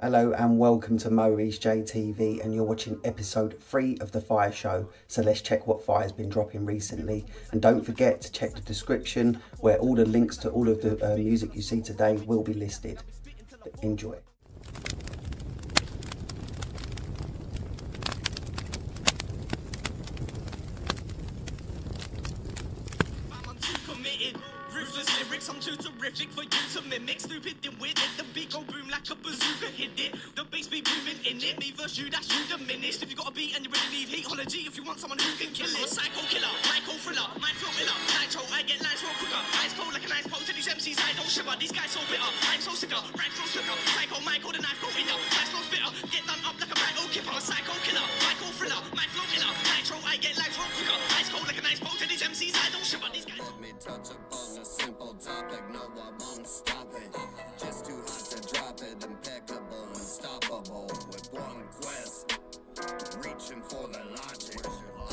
Hello and welcome to Maurice JTV, and you're watching episode 3 of The Fire Show. So let's check what Fire's been dropping recently. And don't forget to check the description where all the links to all of the music you see today will be listed. Enjoy. Ruthless lyrics, I'm too terrific for you to mimic. Stupid and weird, let the beat go boom like a bazooka. Hit it, the bass be booming in it. Me versus you, that's you diminished. If you got a beat and you really need heat on a G, if you want someone who can kill it. Psycho killer, psycho thriller, mind flow killer. Nitro, I get lines roll quicker. Ice cold like an ice pole to these MCs, I don't shiver. These guys so bitter, I'm so sicker. Rhyme so slicker, psycho, Michael, the knife go in ya. Ice no spitter, get done up like a right kipper. Psycho killer, psycho thriller, mind flow killer. Nitro, I get lines roll quicker. Ice cold like an ice pole to these MCs, I don't shiver. These guys. Touch upon a simple topic, no, I won't stop it. Just too hot to drop it, impeccable, unstoppable. With one quest, reaching for the logic.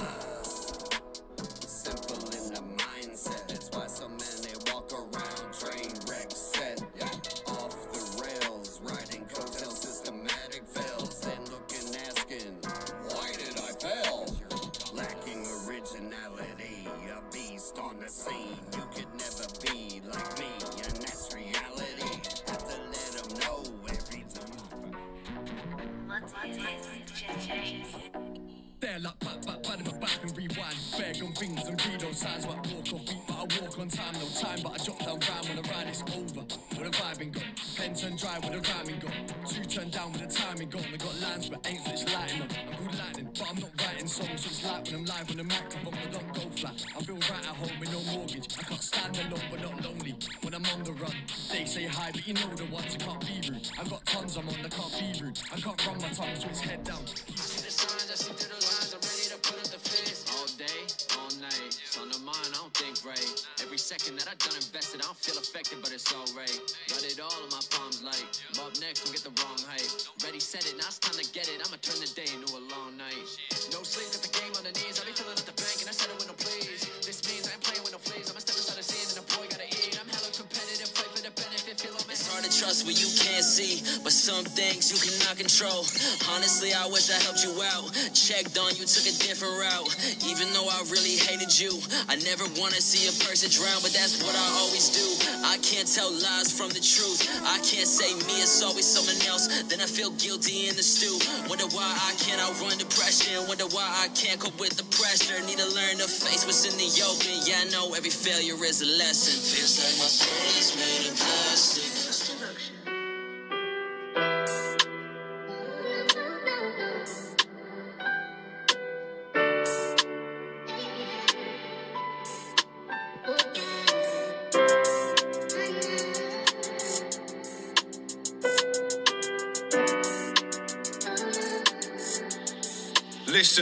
Simple in the mindset, that's why so many walk around train wreck set. Off the rails, riding coattail, systematic fails. Then looking, asking, why did I fail? Lacking originality, a beast on the scene. You could never be like me, and that's reality. Have to let them know every time. There like back and rewind. Beg on things and read those signs. Like walk off beat, but I walk on time. No time, but I drop down rhyme when the ride is over. With a vibing got pen turn dry with a rhyming got. Two turn down with a timing got. They got lines but ain't switch lighting up. I'm good lightning, but I'm not writing songs. So it's like when I'm live on the microphone, I don't go flat. I feel right at home with no mortgage. I can't stand alone but not lonely. When I'm on the run, they say hi, but you know the ones who can't be rude. I got tons I'm on, I can't be rude. I can't run my tongue, so it's head down. You see the signs, I see through the lines, I'm ready to put up the fist. All day, all night, it's on the mind, I don't think right. Every second that I done invested, I don't feel affected, but it's alright. Got it all in my palms like, I'm up next, don't get the wrong height. Ready, set it, now it's time to get it, I'ma turn the day into a long night. No sleep, got the game on the knees, I be filling up the bank and I said it with no please. This means I ain't playing with no fleas, I'ma step inside the scene and the boy gotta eat. I'm hella competitive, fight for the benefit, feel on my It's hard to trust what you can't see, but some things you cannot control. Honestly, I wish I helped you out. Checked on you, took a different route. Even though I really hated you, I never want to see a person drown, but that's what I always do. I can't tell lies from the truth. I can't say me, it's always someone else. Then I feel guilty in the stew. Wonder why I can't outrun depression. Wonder why I can't cope with the pressure. Need to learn to face what's in the open. Yeah, I know every failure is a lesson. Feels like my soul is made of plastic. Listen,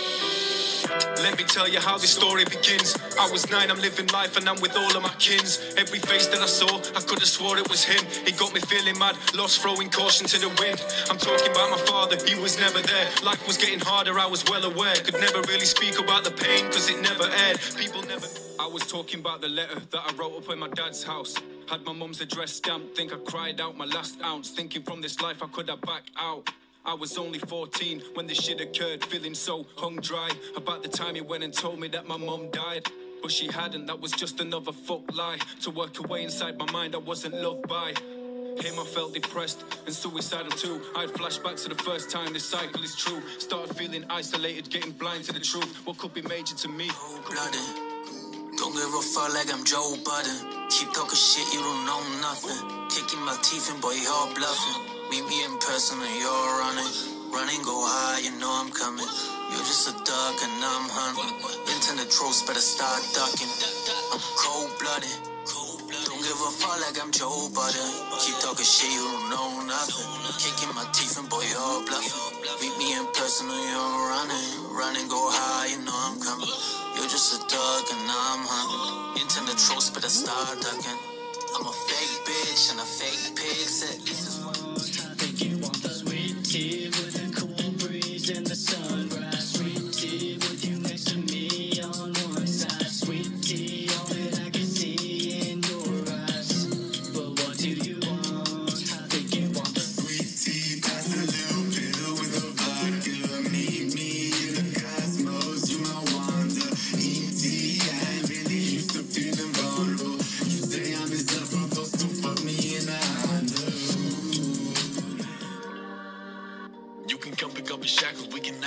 let me tell you how this story begins. I was 9, I'm living life and I'm with all of my kins. Every face that I saw, I could have swore it was him. He got me feeling mad, lost, throwing caution to the wind. I'm talking about my father, he was never there. Life was getting harder, I was well aware. Could never really speak about the pain, cause it never aired. People never... I was talking about the letter that I wrote up in my dad's house. Had my mum's address stamped, think I cried out my last ounce. Thinking from this life I could have backed out. I was only 14 when this shit occurred, feeling so hung dry. About the time he went and told me that my mum died. But she hadn't, that was just another fuck lie. To work away inside my mind I wasn't loved by him. I felt depressed and suicidal too. I had flashbacks to the first time this cycle is true. Started feeling isolated, getting blind to the truth. What could be major to me? Cold-blooded. Don't give a fuck like I'm Joe Budden. Keep talking shit, you don't know nothing. Kicking my teeth in, boy, you're bluffing. Meet me in person and you're running. Running, go high, you know I'm coming. You're just a duck and I'm hunting. Internet trolls better start ducking. I'm cold-blooded. Don't give a fuck like I'm Joe Budden. Keep talking shit, you don't know nothing. Kicking my teeth in, boy, you're bluffing. Meet me in person and you're running. Running, go high, you know I'm coming. You're just a duck and I'm hunting. Internet trolls better start ducking. I'm a fake bitch and a fake pig. Said this is what think you want the sweet tea with a cool breeze in the sunrise. Sweet tea with you next to me on one side. Sweet tea, all that I can see in your eyes. But what do you want? I think you want the sweet tea.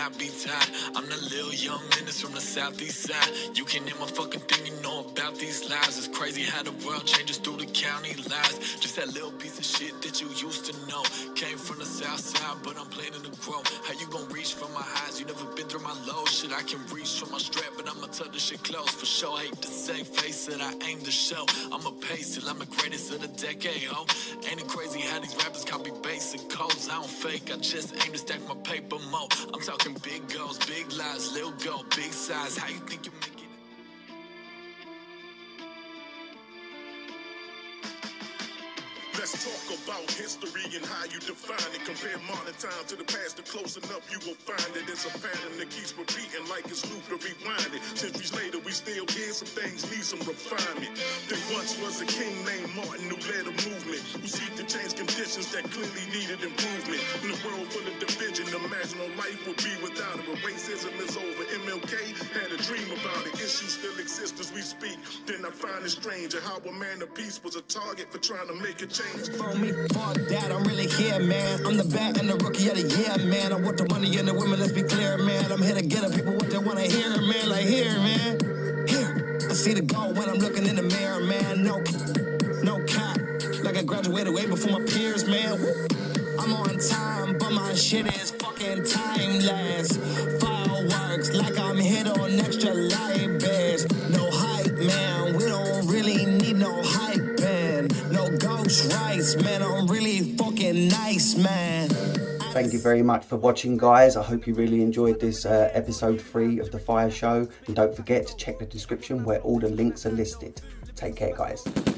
not be tied. I'm the little young menace from the southeast side. You can name my fucking thing, you know about these lives. It's crazy how the world changes through the county lines. Just that little piece of shit that you used to know. Came from the south side, but I'm planning to grow. How you gon' reach for my highs? You never been through my lows. Shit, I can reach for my strap, but I'ma tuck the shit close. For sure, hate to say, face it, I aim to show. I'ma pace till I'm the greatest of the decade, ho. Ain't it crazy how these rappers copy basic codes? I don't fake, I just aim to stack my paper more. I'm talking big goals, big lies, little goal, big size. How you think you make it? Let's talk about history and how you define it. Compare modern times to the past, and close enough you will find it. It's a pattern that keeps repeating like it's loop to rewind it. Centuries later, we still hear some things need some refinement. There once was a king named Martin who led a movement, who seek to change conditions that clearly needed improvement. In a world full of division, imagine a life would be without it. But racism is over. MLK had a dream about it. Issues still exist as we speak. Then I find it strange how a man of peace was a target for trying to make a change. For me, fuck that, I'm really here, man. I'm the bat and the rookie of the year, man. I want the money and the women, let's be clear, man. I'm here to get the people what they want to hear, man. Like, here, man. Here. I see the gold when I'm looking in the mirror, man. No cap. Like I graduated way before my peers, man. I'm on time, but my shit is fucking timeless. Fireworks, like I'm hit on extra light bears. No hype, man. We don't really need no hype, man. No ghost rights, man. I'm really fucking nice, man. Thank you very much for watching, guys. I hope you really enjoyed this episode 3 of The Fire Show. And don't forget to check the description where all the links are listed. Take care, guys.